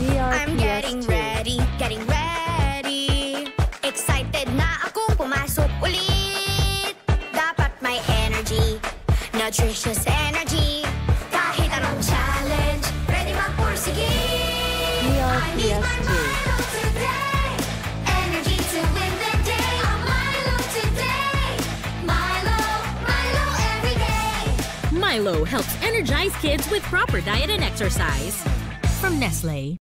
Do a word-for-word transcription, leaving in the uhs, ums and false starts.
I'm getting ready, getting ready. Excited na akong pumasok ulit. Dapat may energy, nutritious energy. Kahit anong challenge, ready magpursige. I need my Milo today. Energy to win the day. I'm Milo today. Milo, Milo every day. Milo helps energize kids with proper diet and exercise. From Nestle.